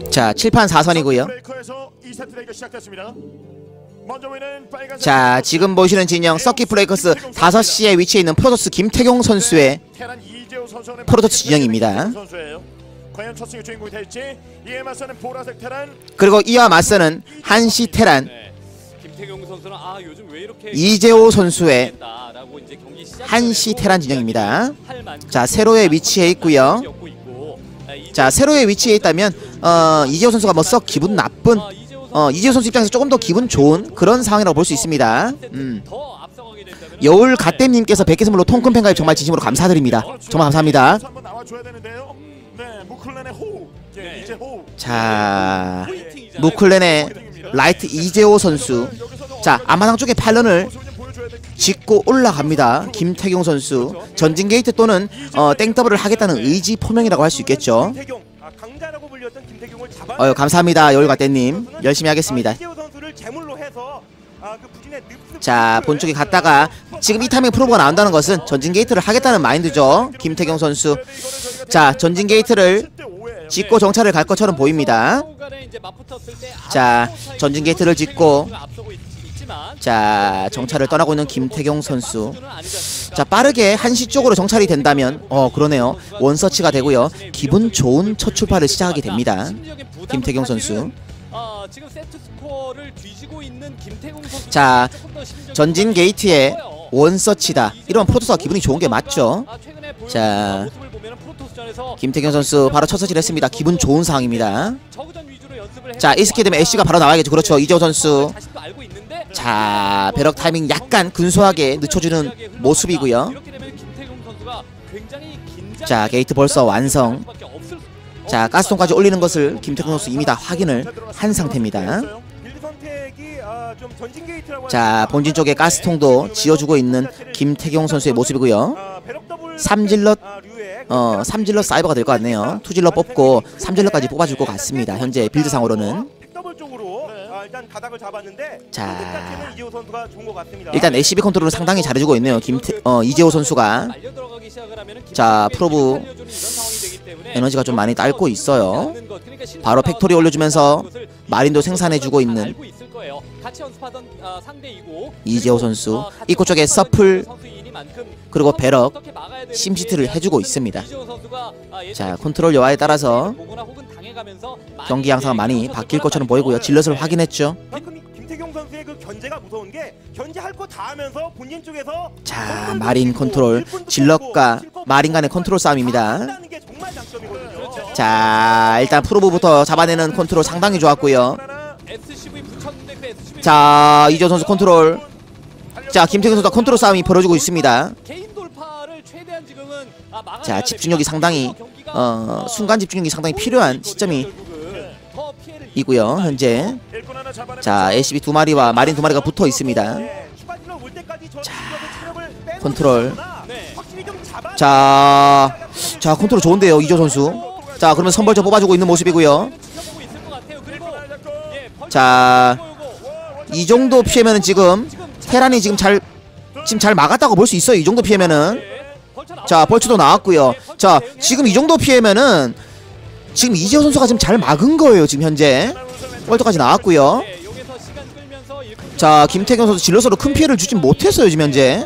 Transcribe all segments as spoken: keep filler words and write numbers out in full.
자, 칠판 사선이고요. 자, 지금 보시는 진영 서킷 브레이커스 다섯 시에 위치해 있는 프로토스 김태경 선수의 프로토스 진영입니다. 그리고 이와 맞서는 한시 테란 이재호 선수의 한시 테란 진영입니다. 자, 세로에 위치해 있고요. 자, 세로에 위치해 있다면 어, 이재호 선수가 뭐 썩 기분 나쁜 어, 이재호 선수 입장에서 조금 더 기분 좋은 그런 상황이라고 볼 수 있습니다. 음. 여울 갓댐님께서 백 개 선물로 통큰 팬가입 정말 진심으로 감사드립니다. 정말 감사합니다. 자, 무클랜의 라이트 이재호 선수. 자, 앞마당 쪽에 팔런을 짓고 올라갑니다. 김태경 선수. 전진 게이트 또는 어, 땡더블을 하겠다는 의지 표명이라고 할 수 있겠죠. 어, 감사합니다. 여울갓댐님. 열심히 하겠습니다. 자, 본쪽에 갔다가 지금 이 타이밍에 프로브가 나온다는 것은 전진 게이트를 하겠다는 마인드죠. 김태경 선수. 자, 전진 게이트를 짓고 정찰을 갈 것처럼 보입니다. 자, 전진 게이트를 짓고 자, 정찰을 떠나고 있는 김태경 선수. 자, 빠르게 한시 쪽으로 정찰이 된다면 어 그러네요. 원서치가 되고요. 기분 좋은 첫 출발을 시작하게 됩니다. 김태경 선수. 자, 전진 게이트에 원서치다. 이러면 프로토스가 기분이 좋은 게 맞죠. 자, 김태경 선수 바로 첫 서치를 했습니다. 기분 좋은 상황입니다. 자, 이 스킬 되면 애쉬가 바로 나와야겠죠. 그렇죠. 이재호 선수. 자, 배럭 타이밍 약간 근소하게 늦춰주는 모습이고요. 자, 게이트 벌써 완성. 자, 가스통까지 올리는 것을 김태경 선수 이미 다 확인을 한 상태입니다. 자, 본진 쪽에 가스통도 지어주고 있는 김태경 선수의 모습이고요. 삼질럿 어, 삼질럿 사이버가 될 것 같네요. 투질럿 뽑고 삼질럿까지 뽑아줄 것 같습니다. 현재 빌드상으로는. 자, 일단 에이씨비 컨트롤은 상당히 잘해주고 있네요. 김태, 어, 이재호 선수가. 자, 프로브 에너지가 좀 많이 딸고 있어요. 바로 팩토리 올려주면서 마린도 생산해주고 있는 이재호 선수. 입구 쪽에 서플 그리고 배럭 심시트를 해주고 있습니다. 자, 컨트롤 여하에 따라서 경기 양상은 많이 바뀔 것처럼 보이고요. 질럿을 확인했죠. 김태경 선수의 그 견제가 무서운 게 견제할 거 다 하면서 본진 쪽에서 자, 마린 컨트롤 질럿과 마린 간의 컨트롤 싸움입니다. 자, 일단 프로브부터 잡아내는 컨트롤 상당히 좋았고요. 자, 이재호 선수 컨트롤. 자, 김태경 선수가 컨트롤 싸움이 벌어지고 있습니다. 자, 집중력이 상당히 어, 순간 집중력이 상당히 필요한 시점이 이고요. 현재 자, 에이씨비 두 마리와 마린 두 마리가 붙어 있습니다. 자, 컨트롤. 자, 자, 컨트롤 좋은데요, 이재호 선수. 자, 그러면 선벌저 뽑아주고 있는 모습이고요. 자, 이 정도 피해면은 지금 테란이 지금 잘 지금 잘 막았다고 볼 수 있어요. 이 정도 피해면은. 자, 벌초도 나왔고요. 자, 지금 이 정도 피해면은 지금 이재호 선수가 지금 잘 막은 거예요. 지금 현재 벌초까지 나왔고요. 자, 김태경 선수 질럿으로 큰 피해를 주진 못했어요. 지금 현재.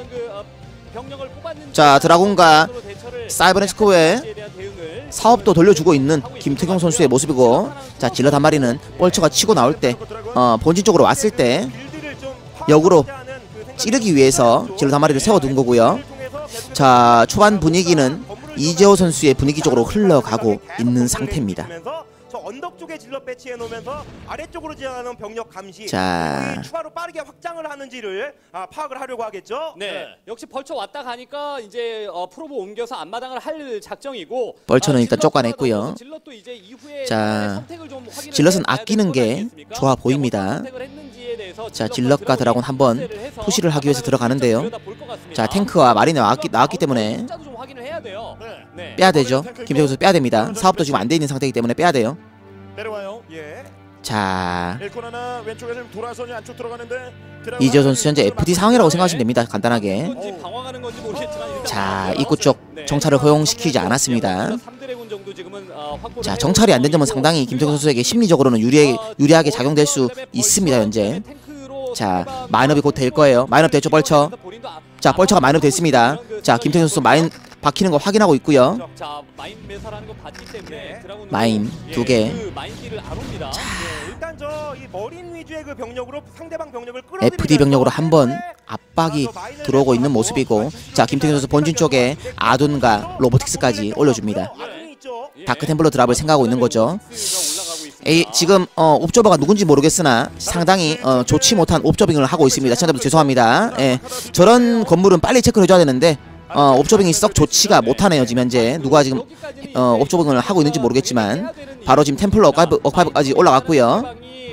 자, 드라곤과 사이버네스코의 사업도 돌려주고 있는 김태경 선수의 모습이고, 자, 질럿 한 마리는 벌처가 치고 나올 때 어, 본진 쪽으로 왔을 때 역으로 찌르기 위해서 질럿 한 마리를 세워둔 거고요. 자, 초반 분위기는 이재호 선수의 분위기 쪽으로 흘러가고 있는 상태입니다. 언덕 쪽에 질럿 배치해 놓으면서 아래쪽으로 지나가는 병력 감시, 자, 추가로 빠르게 확장을 하는지를 아, 파악을 하려고 하겠죠. 네, 네. 역시 벌쳐 왔다 가니까 이제 어, 프로브 옮겨서 앞마당을 할 작정이고, 벌쳐는 아, 일단 쫓아냈고요. 자, 질럿은 아끼는 게 좋아 보입니다. 자, 질럿과 드라곤 한번 푸시를 하기 위해서 들어가는데요. 자, 탱크와 마린이 나왔기, 나왔기 때문에 빼야 되죠. 김태경 선수 빼야 됩니다. 사업도 지금 안 돼 있는 상태이기 때문에 빼야 돼요. 내려와요. 예. 자, 왼쪽에 돌아서 안쪽 들어가는데 이재호 선수 현재 에프디 상황이라고 생각하시면 됩니다. 간단하게. 자, 입구 쪽 정찰을 허용시키지 않았습니다. 어, 확보를 자, 정찰이 안 된 점은 해오고 상당히 김태경 그리고 선수에게 심리적으로는 유리하게, 어, 유리하게 작용될 수 그다음에 있습니다 벌처, 현재. 그다음에 탱크로 자, 상대방 마인업이 곧 될 거예요. 마인업 됐죠, 벌처. 본인도 아- 자, 벌처가 마인업 됐습니다. 자, 김태경 선수 마인 박히는 거 확인하고 있고요. 자, 마인 매설하는 거 봤기 때문에 드라군으로 마인 예, 두 개. 그 마인기를 안 옵니다. 예, 일단 저 이 머린 위주의 그 병력으로 상대방 병력을 끌어들이면서 에프디 병력으로 한번 네. 압박이 들어오고 있는 모습이고, 자, 김태경 선수 본진 쪽에 아둔과 로보틱스까지 올려줍니다. 아둔이 있죠. 다크 템플러 드랍을 생각하고 있는 거죠. 올라가고 있습니다. 에이, 지금 어, 옵저버가 누군지 모르겠으나 상당히 어, 좋지 못한 옵저빙을 하고 있습니다. 시청자분들 죄송합니다. 예, 저런 건물은 빨리 체크를 해줘야 되는데 어, 옵저빙이 썩 좋지가 못하네요. 지금 현재 누가 지금 어, 옵저빙을 하고 있는지 모르겠지만 바로 지금 템플러 어카이브, 어카이브까지 올라갔고요.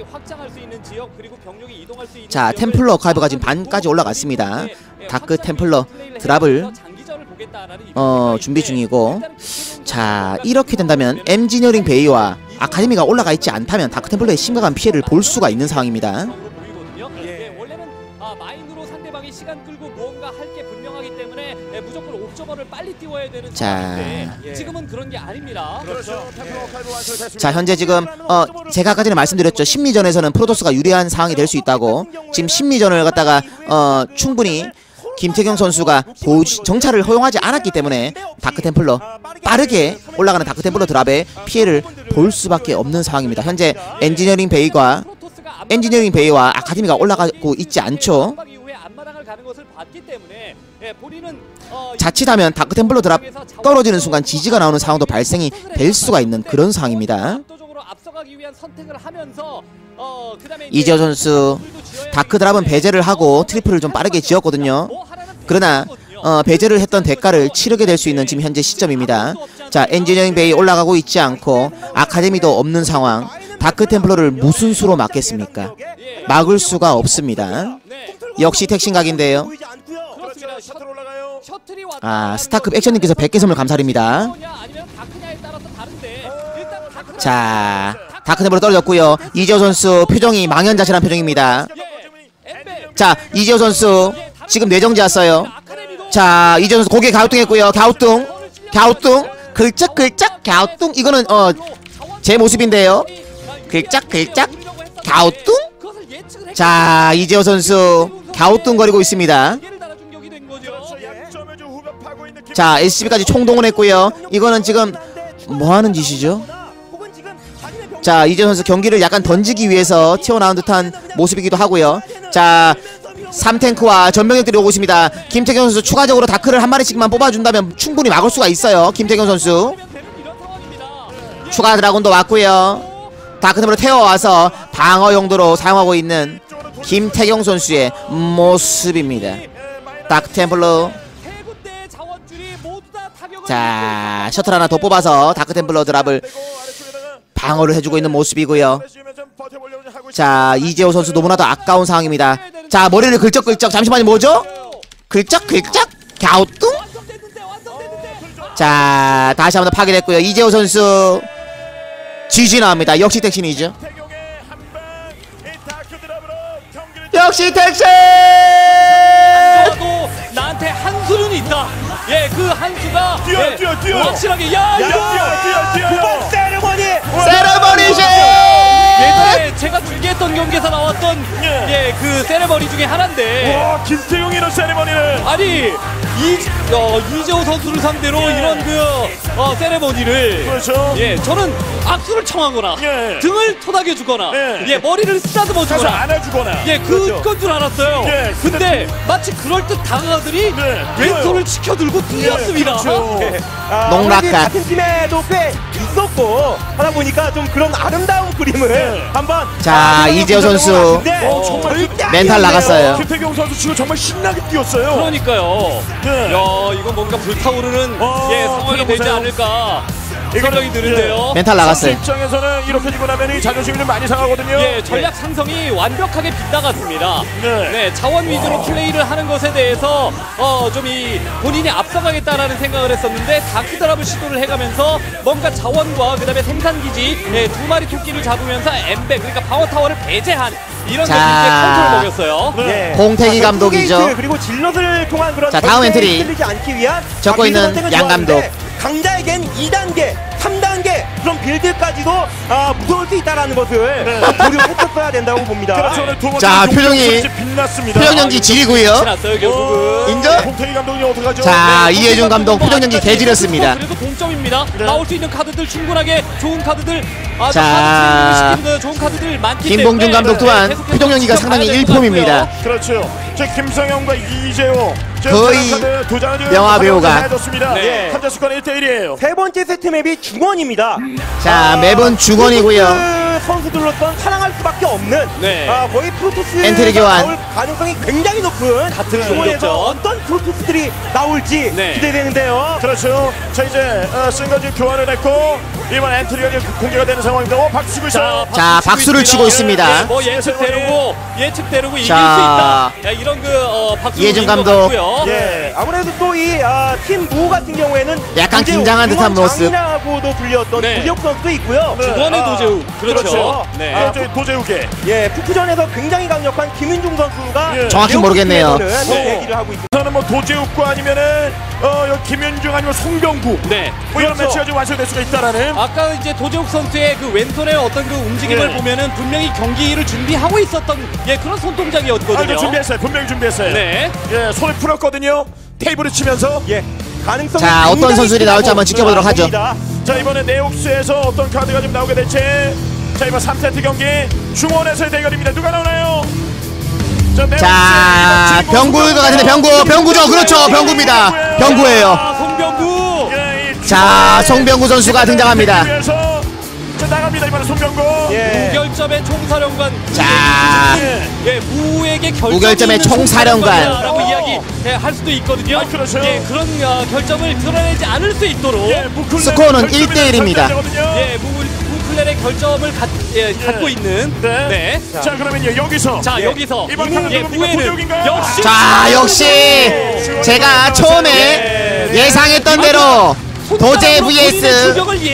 자, 템플러 어카이브가 지금 반까지 올라갔습니다. 다크 템플러 드랍을 어, 준비 중이고, 자, 이렇게 된다면 엔지니어링 베이와 아카데미가 올라가 있지 않다면 다크 템플러의 심각한 피해를 볼 수가 있는 상황입니다. 예, 원래는 아, 마인으로 상대방이 시간 끌고 무언가 할 게 분명하기 때문에 예, 무조건 옵저버를 빨리 띄워야 되는 자. 상황인데 지금은 그런 게 아닙니다. 그렇죠. 템플러 카이브 완성됐습니다. 자, 현재 지금 어, 제가 아까 전에 말씀드렸죠. 심리전에서는 프로토스가 유리한 상황이 될 수 있다고. 지금 심리전을 갖다가 어, 충분히 김태경 선수가 보지, 정찰을 허용하지 않았기 때문에 다크템플러 빠르게 올라가는 다크템플러 드랍에 피해를 볼 수밖에 없는 상황입니다. 현재 엔지니어링 베이와 엔지니어링 베이와 아카데미가 올라가고 있지 않죠. 자칫하면 다크템플러 드랍 떨어지는 순간 지지가 나오는 상황도 발생이 될 수가 있는 그런 상황입니다. 이재호 선수 다크 드랍은 배제를 하고 트리플을 좀 빠르게 지었거든요. 그러나 어, 배제를 했던 대가를 치르게 될 수 있는 지금 현재 시점입니다. 자, 엔지니어링 베이 올라가고 있지 않고 아카데미도 없는 상황. 다크 템플러를 무슨 수로 막겠습니까? 막을 수가 없습니다. 역시 택신각인데요. 아, 스타급 액션님께서 백 개 선물 감사드립니다. 자, 다크 템플러 떨어졌고요. 이재호 선수 표정이 망연자실한 표정입니다. 자, 이재호 선수 지금 뇌정지 왔어요. 자, 이재호 선수 고개 갸우뚱했고요. 갸우뚱, 갸우뚱, 글쩍글쩍 갸우뚱. 이거는 어 제 모습인데요. 글쩍글쩍 갸우뚱. 자, 이재호 선수 갸우뚱거리고 있습니다. 자, 에스씨비까지 총동원했고요. 이거는 지금 뭐하는 짓이죠? 자, 이재호 선수 경기를 약간 던지기 위해서 튀어나온 듯한 모습이기도 하고요. 자, 삼 탱크와 전병력들이 오고 있습니다. 김태경 선수 추가적으로 다크를 한 마리씩만 뽑아준다면 충분히 막을 수가 있어요. 김태경 선수 추가 드라군도 왔고요. 다크템으로 태워와서 방어 용도로 사용하고 있는 김태경 선수의 모습입니다. 다크템플러. 자, 셔틀 하나 더 뽑아서 다크템플러 드랍을 방어를 해주고 있는 모습이고요. 자, 이재호 선수 너무나도 아까운 상황입니다. 자, 머리를 긁적긁적. 잠시만요, 뭐죠? 긁적긁적 갸우뚱. 자, 다시 한번 더 파괴됐고요. 이재호 선수 지지 나옵니다. 역시 택신이죠. 역시 택신. 나한테 한 수는 있다. 예, 그 한 수가 뛰어, 예, 뛰어, 뛰어. 확실하게 야, 뛰어, 이거 뛰어, 뛰어, 뛰어. 세레머니. 세레머니시. 예전에 제가 중계했던 경기에서 나왔던 예. 예, 그 세레머니 중에 하나인데 와, 김태용이 이런 세레머니를. 아니 이 어, 이재호 선수를 상대로 예. 이런 그 어, 세레머니를 그렇죠. 예, 저는 악수를 청하거나 예. 등을 토닥여 주거나 예. 예, 머리를 쓰다듬어 가서 주거나 안아주거나. 예, 그렇죠. 그건 줄 알았어요. 예, 근데 마치 그럴 듯 다가가더니 네, 왼손을 치켜들고 뛰었습니다. 그렇죠. 예. 아, 농락가. 같은 팀에도 꽤 있었고 하다 보니까 좀 그런 아름다운 그림을 네. 한번 자, 아, 이재호 선수. 같은데 어, 정말 절대 멘탈 아니었네요. 나갔어요. 김태경 선수 지금 정말 신나게 뛰었어요. 그러니까요. 네. 야, 이건 뭔가 불타오르는 어, 예, 상황이 되지 보세요. 않을까 생각이 이거는, 드는데요. 멘탈 나갔어요. 선수 입장에서는 이렇게 지고 나면 이 자존심이 좀 많이 상하거든요. 예, 전략 상성이 완벽하게 빗나갔습니다. 네. 네, 자원 위주로 플레이를 하는 것에 대해서 어, 좀 이 본인이 앞서가겠다라는 생각을 했었는데 다크 드랍을 시도를 해가면서 뭔가 자원과 그다음에 생산기지 예, 두 마리 토끼를 잡으면서 엠베 그러니까 파워 타워를 배제한 이런 자. 것이 이제 컨트롤 먹였어요. 네. 홍태기 자, 감독이죠. 게이트, 그리고 질럿을 통한 그런 자, 다음 엔트리. 흔들리지 않기 위한 적고 자기 있는 선택을 양 감독. 좋았는데 강자에겐 이 단계, 삼 단계 그런 빌드까지도 아, 무서울 수 있다라는 것을 네. 고려했었어야 된다고 봅니다. 그렇죠. 오늘 두 번째 자, 용병 표정이- 선수 빛났습니다. 표정 연기 지리고요. 지났어요 결국은. 인정? 홍태기 감독님 어떡하죠? 자, 네, 이해준 감독 뭐 표정 연기 아직까지 개지렸습니다. 그래도 동점입니다. 네. 나올 수 있는 카드들 충분하게 좋은 카드들, 아, 자, 시키는 좋은 카드들 많기 김봉준 때문에 감독 또한 계속해서 표정 연기가 지켜봐야 상당히 될것 일품입니다. 같고요. 그렇죠. 저 김성현과 이재호 거의 영화 배우가. 네. 현재 스코어는 일 대 일이에요. 세 번째 세트 맵이 중원입니다. 자, 매번 중원이고요. 프로토스 선수들로선 사랑할 수밖에 없는 네. 아, 거의 프로토스 엔트리 교환. 나올 가능성이 굉장히 높은 같은 중원에서 종족전. 어떤 프로토스들이 나올지 네. 기대되는데요. 그렇죠. 자 이제 어, 승가지 교환을 했고 이번 엔트리가 이제 공개가 되는 상황입니다. 오, 박수 치고 있어요. 자, 박수를 치고 있습니다. 예, 뭐 예측대로고 예측대로고 이길 수 자, 있다. 야, 이런 그 어, 박수 이해준 올리는 것 감독. 같고요. 예, 아무래도 또 이 아, 팀 무 같은 경우에는 약간 도재욱, 긴장한 듯한 모습. 장이라고도 불렸던 네. 도재욱 선수도 있고요. 네. 이번에 아, 도재욱 그렇죠. 그렇죠. 네. 아, 저희 도재욱의 예, 푸크전에서 굉장히 강력한 김윤중 선수가 예. 정확히 매우 모르겠네요. 기대되는 네. 얘기를 하고 있습니다. 저는 뭐 도재욱과 아니면은 어 여기 김윤중 아니면 송병구 네. 뭐 이런 그렇죠. 매치가 좀 완성될 수가 있다라는. 아까 이제 도재욱 선수의 그 왼손의 어떤 그 움직임을 예. 보면은 분명히 경기를 준비하고 있었던 예 그런 아, 손동작이었거든요. 이거 준비했어요. 분명히 준비했어요. 네. 예, 손을 풀었거든요. 테이블을 치면서. 예, 가능성이 자, 어떤 굉장히 선수들이 나올지 한번 크다고 지켜보도록 하죠. 봅니다. 자 이번에 네옥스에서 어떤 카드가 좀 나오게 될지. 자 이번 삼 세트 경기 중원에서의 대결입니다. 누가 나오나요? 자, 네옥스의 자, 이번 병구일 것 같은데 병구, 병구죠. 그렇죠. 병구입니다. 병구예요. 아, 송병구. 예, 이 자, 송병구 선수가 등장합니다. 위해서 자 나갑니다. 이번에 송병구. 예. 무결점의 총사령관. 자, 예, 무에게 결정. 무결점의 총사령관. 라고 이야기 예, 할 수도 있거든요. 아, 그렇죠. 예, 그런 어, 결정을 드러내지 않을 수 있도록. 예, 무클레 스코어는 결승전이 일 대 일입니다. 설정되거든요. 예, 무, 무클렐의 결점을 갖, 예, 갖고 있는. 네. 네. 자, 그러면요 여기서 자, 예. 여기서 이번 예, 카드는 무에는 도재욱인가요? 역시. 자, 역시 제가 처음에 예상했던 대로 도제 vs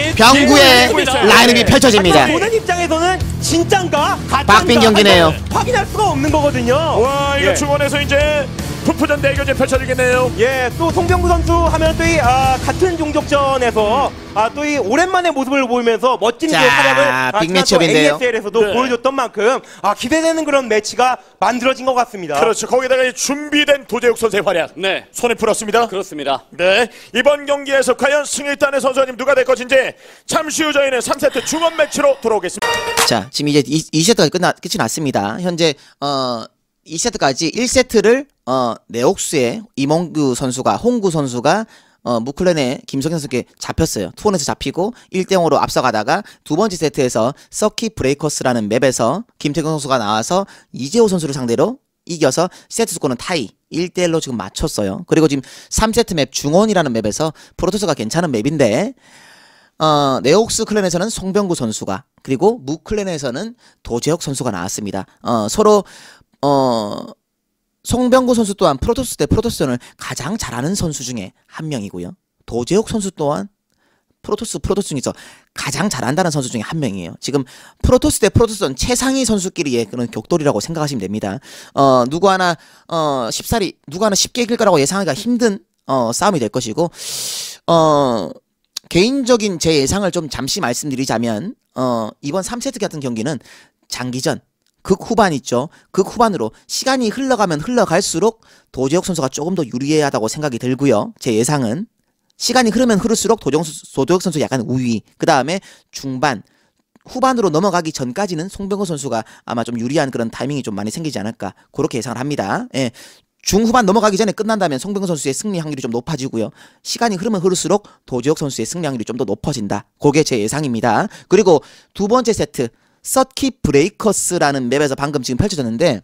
병구의 라인업이 펼쳐집니다. 보는 입장에서는 진짠가 가짠가 박빙 경기네요. 확인할 수가 없는 거거든요. 와 이거 예. 중원에서 이제 푸푸전 대결이 펼쳐지겠네요. 예, 또 송병구 선수 하면 또 이 아, 같은 종족전에서 아, 또 이 오랜만에 모습을 보이면서 멋진 자, 그 활약을 빅매치업인데요. 에이에스엘에서도 네. 보여줬던 만큼 아, 기대되는 그런 매치가 만들어진 것 같습니다. 그렇죠. 거기다가 이 준비된 도재욱 선수의 활약. 네. 손에 풀었습니다. 그렇습니다. 네. 이번 경기에서 과연 승리단의 선수님 누가 될 것인지 잠시 후 저희는 삼 세트 중원 매치로 돌아오겠습니다. 자, 지금 이제 이, 이 세트가 끝나, 끝이 났습니다. 현재, 어, 이 세트까지 일 세트를, 어, 네옥스의 이몽규 선수가, 홍구 선수가, 어, 무클랜의 김성현 선수께 잡혔어요. 투원에서 잡히고 일 대 영으로 앞서가다가 두 번째 세트에서 서킷 브레이커스라는 맵에서 김태경 선수가 나와서 이재호 선수를 상대로 이겨서 세트 스코어는 타이 일 대 일로 지금 맞췄어요. 그리고 지금 삼 세트 맵 중원이라는 맵에서 프로토스가 괜찮은 맵인데 어, 네옥스 클랜에서는 송병구 선수가 그리고 무 클랜에서는 도재혁 선수가 나왔습니다. 어, 서로 어, 송병구 선수 또한 프로토스 대 프로토스전을 가장 잘하는 선수 중에 한 명이고요. 도재혁 선수 또한 프로토스 프로토스 중에서 가장 잘한다는 선수 중에 한 명이에요. 지금 프로토스 대 프로토스전 최상위 선수끼리의 그런 격돌이라고 생각하시면 됩니다. 어, 누구 하나 어, 쉽사리 누구 하나 쉽게 이길 거라고 예상하기가 힘든 어, 싸움이 될 것이고 어, 개인적인 제 예상을 좀 잠시 말씀드리자면 어, 이번 삼 세트 같은 경기는 장기전 극 후반 있죠. 극 후반으로 시간이 흘러가면 흘러갈수록 도재혁 선수가 조금 더 유리하다고 생각이 들고요. 제 예상은 시간이 흐르면 흐를수록 도정, 도재혁 선수 약간 우위. 그 다음에 중반 후반으로 넘어가기 전까지는 송병구 선수가 아마 좀 유리한 그런 타이밍이 좀 많이 생기지 않을까 그렇게 예상을 합니다. 예. 중후반 넘어가기 전에 끝난다면 송병구 선수의 승리 확률이 좀 높아지고요. 시간이 흐르면 흐를수록 도재혁 선수의 승리 확률이 좀 더 높아진다. 그게 제 예상입니다. 그리고 두 번째 세트 서킷 브레이커스라는 맵에서 방금 지금 펼쳐졌는데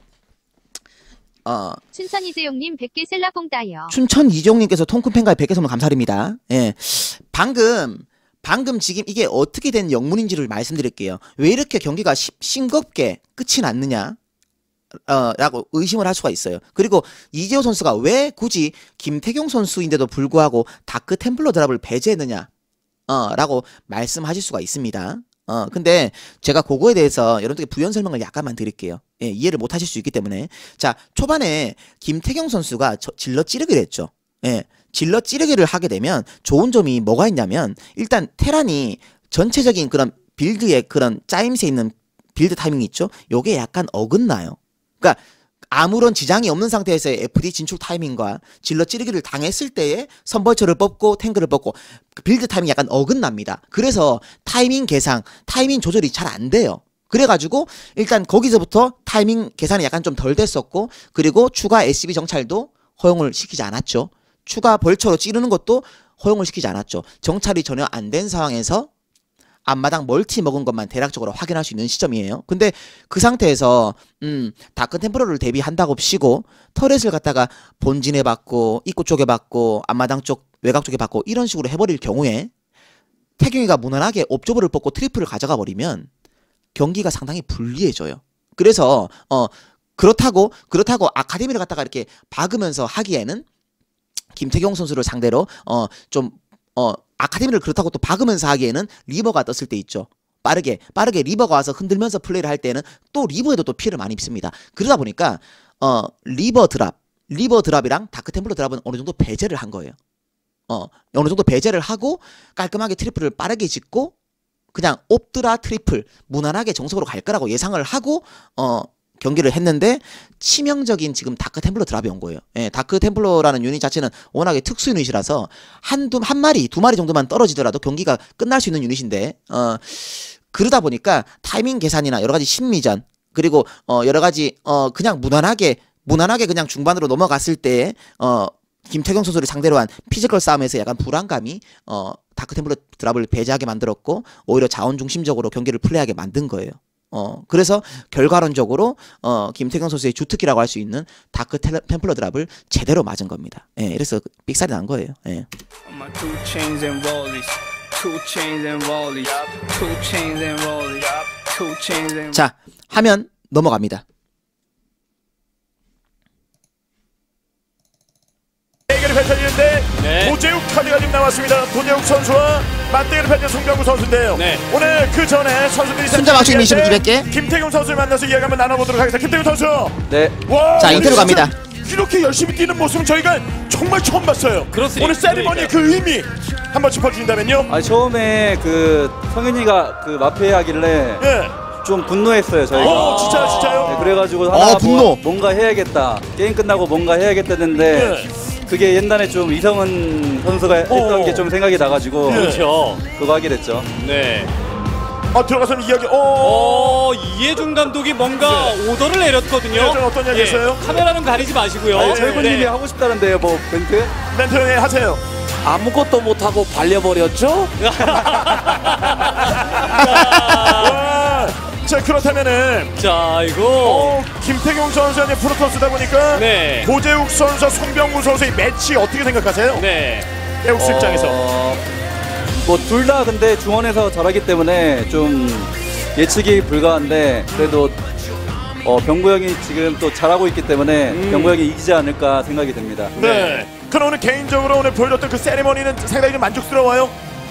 어, 춘천 이재용님 백 개 셀라봉 따요. 춘천 이종님께서 통큰 팬가에 백 개 선물 감사드립니다. 예. 방금 방금 지금 이게 어떻게 된 영문인지를 말씀드릴게요. 왜 이렇게 경기가 시, 싱겁게 끝이 났느냐? 어, 라고 의심을 할 수가 있어요. 그리고 이재호 선수가 왜 굳이 김태경 선수인데도 불구하고 다크 템플러 드랍을 배제했느냐? 어, 라고 말씀하실 수가 있습니다. 어, 근데 제가 그거에 대해서 여러분들께 부연 설명을 약간만 드릴게요. 예, 이해를 못 하실 수 있기 때문에. 자, 초반에 김태경 선수가 저, 질러 찌르기를 했죠. 예, 질러 찌르기를 하게 되면 좋은 점이 뭐가 있냐면 일단 테란이 전체적인 그런 빌드의 그런 짜임새 있는 빌드 타이밍이 있죠. 요게 약간 어긋나요. 그러니까 아무런 지장이 없는 상태에서의 에프디 진출 타이밍과 질러 찌르기를 당했을 때의 선벌처를 뽑고 탱크를 뽑고 빌드 타이밍이 약간 어긋납니다. 그래서 타이밍 계산, 타이밍 조절이 잘 안 돼요. 그래가지고 일단 거기서부터 타이밍 계산이 약간 좀 덜 됐었고 그리고 추가 에스씨비 정찰도 허용을 시키지 않았죠. 추가 벌처로 찌르는 것도 허용을 시키지 않았죠. 정찰이 전혀 안 된 상황에서 앞마당 멀티 먹은 것만 대략적으로 확인할 수 있는 시점이에요. 근데 그 상태에서 음 다크 템플러를 대비한다고 치고 터렛을 갖다가 본진에 받고 입구 쪽에 받고 앞마당 쪽 외곽 쪽에 받고 이런 식으로 해버릴 경우에 태경이가 무난하게 옵저버를 뽑고 트리플을 가져가 버리면 경기가 상당히 불리해져요. 그래서 어 그렇다고 그렇다고 아카데미를 갖다가 이렇게 박으면서 하기에는 김태경 선수를 상대로 어 좀 어 아카데미를 그렇다고 또 박으면서 하기에는 리버가 떴을 때 있죠. 빠르게 빠르게 리버가 와서 흔들면서 플레이를 할 때는 또 리버에도 또 피해를 많이 입습니다. 그러다 보니까 어 리버 드랍 리버 드랍이랑 다크 템플러 드랍은 어느 정도 배제를 한 거예요. 어 어느 정도 배제를 하고 깔끔하게 트리플을 빠르게 짓고 그냥 옵드라 트리플 무난하게 정석으로 갈 거라고 예상을 하고 어 경기를 했는데 치명적인 지금 다크 템플러 드랍이 온 거예요. 예, 다크 템플러라는 유닛 자체는 워낙에 특수 유닛이라서 한두 한 마리 두 마리 정도만 떨어지더라도 경기가 끝날 수 있는 유닛인데 어 그러다 보니까 타이밍 계산이나 여러 가지 심리전 그리고 어 여러 가지 어 그냥 무난하게 무난하게 그냥 중반으로 넘어갔을 때 어 김태경 선수를 상대로 한 피지컬 싸움에서 약간 불안감이 어 다크 템플러 드랍을 배제하게 만들었고 오히려 자원 중심적으로 경기를 플레이하게 만든 거예요. 어 그래서 결과론적으로 어 김태경 선수의 주특기라고 할 수 있는 다크 템플러 드랍을 제대로 맞은 겁니다. 예, 그래서 삑살이 난 거예요. 예. 자, 하면 넘어갑니다. 대결이 펼쳐지는데 네. 도재욱 카드가 지금 나왔습니다. 도재욱 선수와 맞대결을 펼친 송병구 선수인데요. 네. 오늘 그 전에 선수들이 순자 맞추기 미션 이백 개. 김태경 선수를 만나서 이야기 한번 나눠보도록 하겠습니다. 김태경 선수. 네. 와, 자, 인터뷰 갑니다. 이렇게 열심히 뛰는 모습은 저희가 정말 처음 봤어요. 그렇습니다. 오늘 세리머니의 그 의미 한번 짚어주신다면요. 아 처음에 그 성현이가 그 마페 하길래 예. 좀 분노했어요 저희가. 어, 진짜요, 진짜요? 네, 그래가지고 어, 하나 분노. 뭐, 뭔가 해야겠다. 게임 끝나고 뭔가 해야겠다는데 예. 그게 옛날에 좀 이성은 선수가 했던 어. 게 좀 생각이 나가지고 예. 그렇죠. 그거 하게 됐죠. 네. 아, 들어가서는 이야기. 어. 어, 이해준 감독이 뭔가 오더를 내렸거든요. 이해준 어떤 이야기 했어요? 카메라는 가리지 마시고요. 아니, 철구님이 네. 하고 싶다는데요, 뭐 멘트? 멘트 네, 하세요. 아무것도 못하고 발려버렸죠? 와, 자, 그렇다면은 자, 이거 어, 김태경 선수가 이제 프로토스다 보니까 네. 도재욱 선수와 송병구 선수의 매치 어떻게 생각하세요? 네. 에옥스 입장에서. 뭐 둘 다 근데 중원에서 잘하기 때문에 좀 예측이 불가한데 그래도 어, 병구 형이 지금 또 잘하고 있기 때문에 음. 병구 형이 이기지 않을까 생각이 듭니다. 네. 그럼 오늘 개인적으로 오늘 보여줬던 그 세리머니는 상당히 좀 만족스러워요?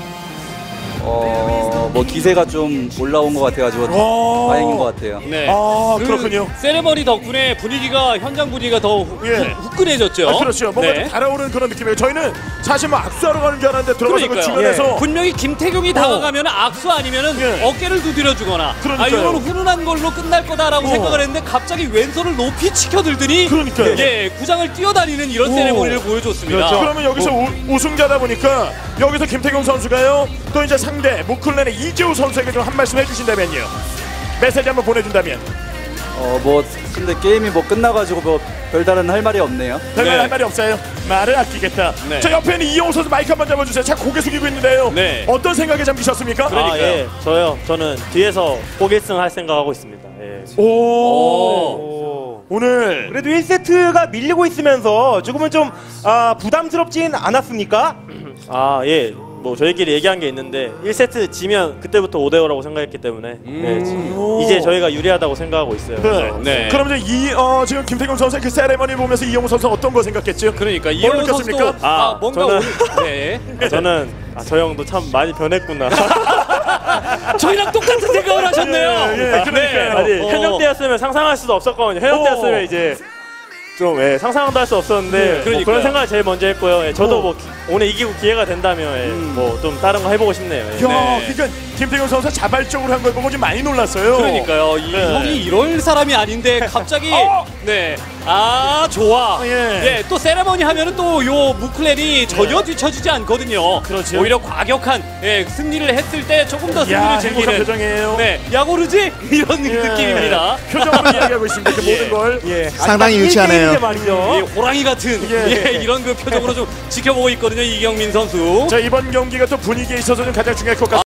어, 뭐 기세가 좀 올라온 것 같아가지고 오. 다행인 것 같아요. 네. 아, 그 그렇군요. 세레머니 덕분에 분위기가 현장 분위기가 더 후, 예. 후- 후끈해졌죠. 아, 그렇죠. 뭔가 네. 좀 달아오르는 그런 느낌이에요. 저희는 사실 뭐 악수하러 가는 줄 알았는데 들어가서 그 그러니까요. 주변에서 분명히 김태경이 다가가면 악수 아니면은 예. 어깨를 두드려주거나 아 그러니까요. 이건 훈훈한 걸로 끝날 거다라고 어. 생각을 했는데 갑자기 왼손을 높이 치켜들더니 그러니까요. 예, 구장을 뛰어다니는 이런 오. 세레모니를 보여줬습니다. 그렇죠. 그러면 여기서 우, 우승자다 보니까 여기서 김태경 선수가요 또 이제 상대 무클랜의 이재우 선수에게 좀 한 말씀 해주신다면요. 메시지 한번 보내준다면. 어, 뭐 근데 게임이 뭐 끝나가지고 뭐 별다른 할 말이 없네요. 별말 네. 할 말이 없어요. 말을 아끼겠다. 네. 저 옆에 있는 이용호 선수 마이크 한번 잡아주세요. 자, 고개 숙이고 있는데요. 네. 어떤 생각에 잠기셨습니까? 그러니까요. 아, 예. 저요. 저는 뒤에서 꼭 일 등 할 생각하고 있습니다. 예. 오. 오. 오늘 그래도 일 세트가 밀리고 있으면서 조금은 좀 아, 부담스럽진 않았습니까? 아, 예. 뭐 저희끼리 얘기한 게 있는데 일 세트 지면 그때부터 오 대 오라고 생각했기 때문에 예, 지- 이제 저희가 유리하다고 생각하고 있어요. 네. 그래서 네. 그럼 이제 이 어, 지금 김태경 선수의 그 세레머니 보면서 이용호 선수 어떤 거 생각했죠? 그러니까 뭘 이영호 선수도 느꼈습니까? 아, 아, 뭔가 저는- 오늘 네. 아, 저는 아, 저 형도 참 많이 변했구나. 저희랑 똑같은 생각을 하셨네요. 예, 예, 그러니까요. 아니 어. 현역 때였으면 상상할 수도 없었거든요. 현역 오. 때였으면 이제 좀 예, 상상도 할 수 없었는데 네, 뭐 그러니까요. 그런 생각을 제일 먼저 했고요. 예, 저도 어. 뭐 기- 오늘 이기고 기회가 된다면 예, 음. 뭐 좀 다른 거 해보고 싶네요. 예. 야, 네. 그러니까 김태경 선수 자발적으로 한 걸 보고 좀 많이 놀랐어요. 그러니까요. 이 네. 형이 이럴 사람이 아닌데 갑자기 어! 네. 아, 좋아. 예. 예, 또 세레머니 하면은 또 요 무클랜이 전혀 뒤처지지 않거든요. 그렇죠. 오히려 과격한 예, 승리를 했을 때 조금 더 야, 승리를 행복한 즐기는 표정이에요. 네, 야고르지 이런 예. 느낌입니다. 표정으로 이야기하고 있습니다. 그 예. 모든 걸. 예. 상당히 아직 유치하네요. 일 대일인데 말이죠. 예, 호랑이 같은 예. 예, 이런 그 표정으로 좀 지켜보고 있거든요. 이경민 선수. 자, 이번 경기가 또 분위기에 있어서 좀 가장 중요할 것 같습니다.